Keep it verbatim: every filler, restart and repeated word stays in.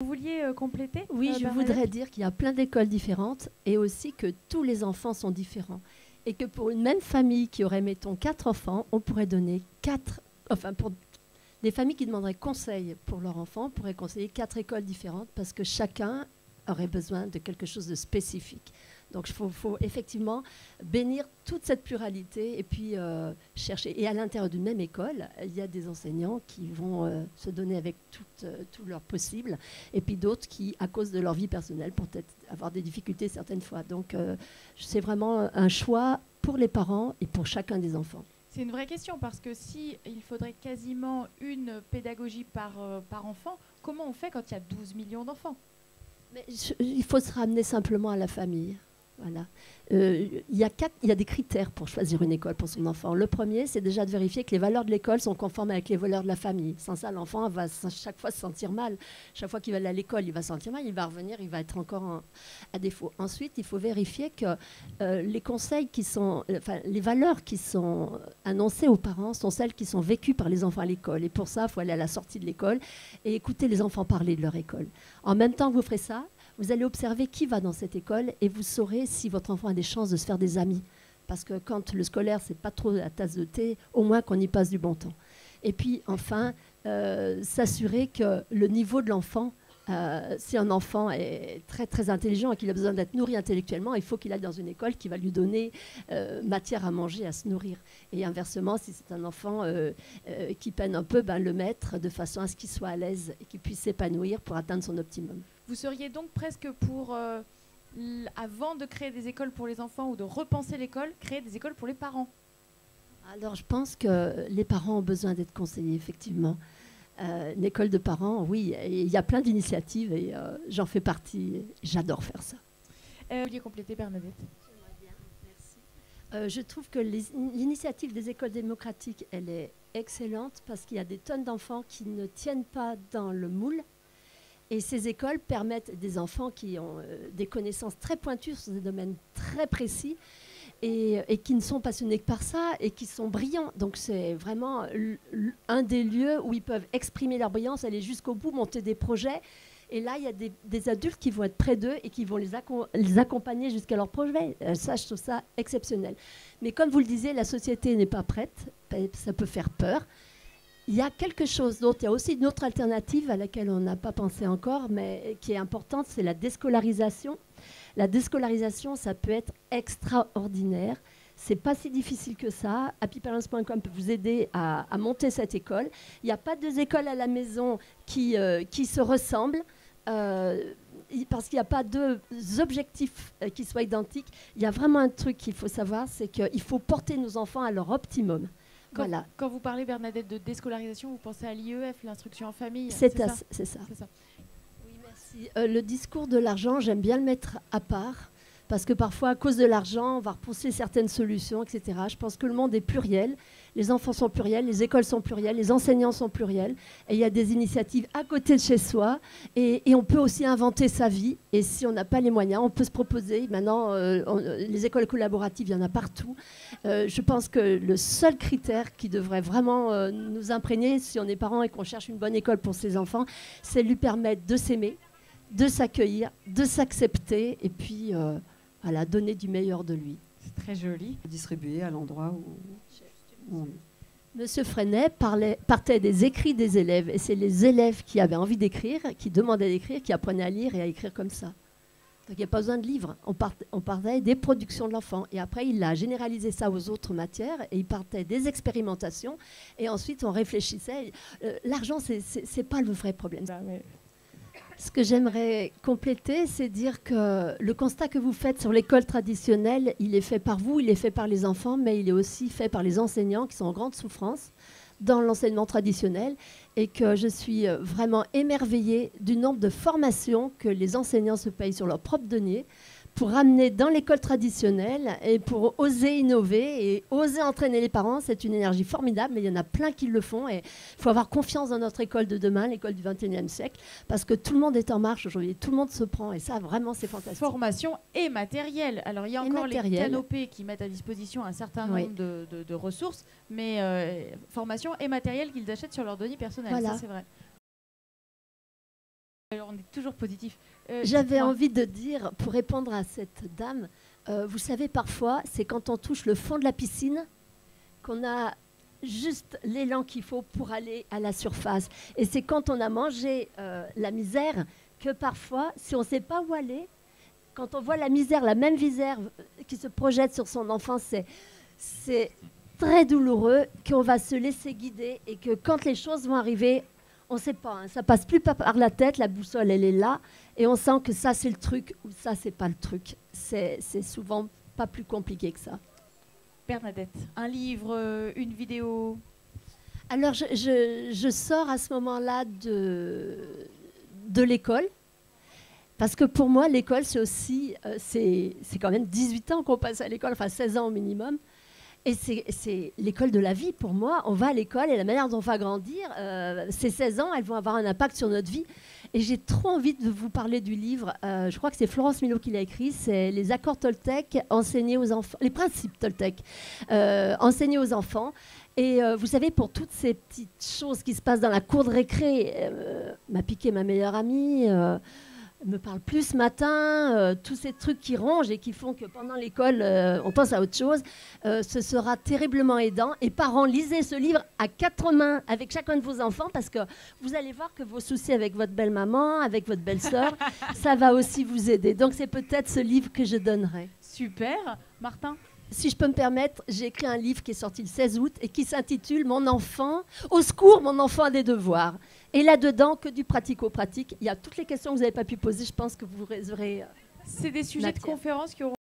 Vous vouliez euh, compléter? Oui, euh, je Bernadette voudrais dire qu'il y a plein d'écoles différentes et aussi que tous les enfants sont différents. Et que pour une même famille qui aurait, mettons, quatre enfants, on pourrait donner quatre... Enfin, pour des familles qui demanderaient conseil pour leur enfant, on pourrait conseiller quatre écoles différentes parce que chacun aurait besoin de quelque chose de spécifique. Donc, il faut, faut effectivement bénir toute cette pluralité et puis euh, chercher. Et à l'intérieur d'une même école, il y a des enseignants qui vont euh, se donner avec tout, euh, tout leur possible, et puis d'autres qui, à cause de leur vie personnelle, pourraient peut-être avoir des difficultés certaines fois. Donc, euh, c'est vraiment un choix pour les parents et pour chacun des enfants. C'est une vraie question parce que si il faudrait quasiment une pédagogie par, euh, par enfant, comment on fait quand il y a douze millions d'enfants? Mais je, il faut se ramener simplement à la famille. Voilà. Euh, il y a quatre, il y a des critères pour choisir une école pour son enfant. Le premier, c'est déjà de vérifier que les valeurs de l'école sont conformes avec les valeurs de la famille. Sans ça, l'enfant va chaque fois se sentir mal. Chaque fois qu'il va aller à l'école, il va se sentir mal. Il va revenir, il va être encore en, à défaut. Ensuite, il faut vérifier que euh, les conseils qui sont, enfin, les valeurs qui sont annoncées aux parents sont celles qui sont vécues par les enfants à l'école. Et pour ça, il faut aller à la sortie de l'école et écouter les enfants parler de leur école. En même temps que vous ferez ça, vous allez observer qui va dans cette école et vous saurez si votre enfant a des chances de se faire des amis. Parce que quand le scolaire, c'est pas trop la tasse de thé, au moins qu'on y passe du bon temps. Et puis, enfin, euh, s'assurer que le niveau de l'enfant, euh, si un enfant est très, très intelligent et qu'il a besoin d'être nourri intellectuellement, il faut qu'il aille dans une école qui va lui donner euh, matière à manger, à se nourrir. Et inversement, si c'est un enfant euh, euh, qui peine un peu, ben, le mettre de façon à ce qu'il soit à l'aise et qu'il puisse s'épanouir pour atteindre son optimum. Vous seriez donc presque pour, euh, l- avant de créer des écoles pour les enfants ou de repenser l'école, créer des écoles pour les parents? Alors, je pense que les parents ont besoin d'être conseillés, effectivement. Euh, une école de parents, oui, il y a plein d'initiatives et euh, j'en fais partie. J'adore faire ça. Euh, vous vouliez compléter, Bernadette? Euh, je trouve que les- l'initiative des écoles démocratiques, elle est excellente parce qu'il y a des tonnes d'enfants qui ne tiennent pas dans le moule. Et ces écoles permettent des enfants qui ont euh, des connaissances très pointues sur des domaines très précis et, et qui ne sont passionnés que par ça et qui sont brillants. Donc c'est vraiment l- l- un des lieux où ils peuvent exprimer leur brillance, aller jusqu'au bout, monter des projets. Et là, il y a des, des adultes qui vont être près d'eux et qui vont les, acco- les accompagner jusqu'à leur projet. Euh, ça, je trouve ça exceptionnel. Mais comme vous le disiez, la société n'est pas prête. Ça peut faire peur. Il y a quelque chose d'autre. Il y a aussi une autre alternative à laquelle on n'a pas pensé encore, mais qui est importante, c'est la déscolarisation. La déscolarisation, ça peut être extraordinaire. C'est pas si difficile que ça. happy parents point com peut vous aider à, à monter cette école. Il n'y a pas deux écoles à la maison qui, euh, qui se ressemblent. Euh, parce qu'il n'y a pas deux objectifs euh, qui soient identiques. Il y a vraiment un truc qu'il faut savoir, c'est qu'il faut porter nos enfants à leur optimum. Quand, Voilà. quand vous parlez, Bernadette, de déscolarisation, vous pensez à l'I E F, l'instruction en famille? C'est ça, ça. C'est ça. C'est ça. Oui, merci. Euh, le discours de l'argent, j'aime bien le mettre à part, parce que parfois, à cause de l'argent, on va repousser certaines solutions, et cetera. Je pense que le monde est pluriel. Les enfants sont pluriels, les écoles sont plurielles, les enseignants sont pluriels. Et il y a des initiatives à côté de chez soi. Et, et on peut aussi inventer sa vie. Et si on n'a pas les moyens, on peut se proposer. Maintenant, euh, on, les écoles collaboratives, il y en a partout. Euh, je pense que le seul critère qui devrait vraiment euh, nous imprégner, si on est parents et qu'on cherche une bonne école pour ses enfants, c'est lui permettre de s'aimer, de s'accueillir, de s'accepter et puis euh, voilà, donner du meilleur de lui. C'est très joli. Distribué à l'endroit où, où on est. Monsieur Freinet parlait, partait des écrits des élèves et c'est les élèves qui avaient envie d'écrire, qui demandaient d'écrire, qui apprenaient à lire et à écrire comme ça. Donc il n'y a pas besoin de livres. On, part, on partait des productions de l'enfant. Et après, il a généralisé ça aux autres matières. Et il partait des expérimentations. Et ensuite, on réfléchissait. Euh, L'argent, ce n'est pas le vrai problème. Bah, ouais. Ce que j'aimerais compléter, c'est dire que le constat que vous faites sur l'école traditionnelle, il est fait par vous, il est fait par les enfants, mais il est aussi fait par les enseignants qui sont en grande souffrance dans l'enseignement traditionnel et que je suis vraiment émerveillée du nombre de formations que les enseignants se payent sur leur propre denier pour ramener dans l'école traditionnelle et pour oser innover et oser entraîner les parents. C'est une énergie formidable, mais il y en a plein qui le font et il faut avoir confiance dans notre école de demain, l'école du vingt et unième siècle, parce que tout le monde est en marche aujourd'hui, tout le monde se prend et ça vraiment c'est fantastique. Formation et matériel. Alors il y a Et encore matériel. les canopés qui mettent à disposition un certain nombre Oui. de, de- de ressources, mais euh, formation et matériel qu'ils achètent sur leur denier personnel, Voilà. ça c'est vrai. Alors, on est toujours positif. Euh, J'avais dites-moi. envie de dire, pour répondre à cette dame, euh, vous savez, parfois, c'est quand on touche le fond de la piscine qu'on a juste l'élan qu'il faut pour aller à la surface. Et c'est quand on a mangé euh, la misère que parfois, si on ne sait pas où aller, quand on voit la misère, la même misère euh, qui se projette sur son enfant, c'est, c'est très douloureux, qu'on va se laisser guider et que quand les choses vont arriver, on ne sait pas, hein, ça passe plus par la tête, la boussole, elle est là, et on sent que ça, c'est le truc ou ça, c'est pas le truc. C'est, c'est souvent pas plus compliqué que ça. Bernadette, un livre, euh, une vidéo. Alors, je, je- je sors à ce moment-là de, de l'école, parce que pour moi, l'école, c'est aussi, euh, c'est, c'est quand même dix-huit ans qu'on passe à l'école, enfin seize ans au minimum. Et c'est, c'est l'école de la vie pour moi. On va à l'école et la manière dont on va grandir, euh, ces seize ans, elles vont avoir un impact sur notre vie. Et j'ai trop envie de vous parler du livre. Euh, je crois que c'est Florence Milo qui l'a écrit. C'est Les accords Toltec enseignés aux enfants, les principes Toltec euh, enseignés aux enfants. Et euh, vous savez, pour toutes ces petites choses qui se passent dans la cour de récré, euh, m'a piqué ma meilleure amie. Euh, me parle plus ce matin, euh, tous ces trucs qui rongent et qui font que pendant l'école, euh, on pense à autre chose, euh, ce sera terriblement aidant. Et parents, lisez ce livre à quatre mains avec chacun de vos enfants parce que vous allez voir que vos soucis avec votre belle-maman, avec votre belle-sœur, ça va aussi vous aider. Donc c'est peut-être ce livre que je donnerai. Super. Martin? Si je peux me permettre, j'ai écrit un livre qui est sorti le seize août et qui s'intitule « Mon enfant, au secours, mon enfant a des devoirs ». Et là-dedans, que du pratico-pratique. Il y a toutes les questions que vous n'avez pas pu poser, je pense que vous aurez... C'est des sujets de Matière. conférences qui auront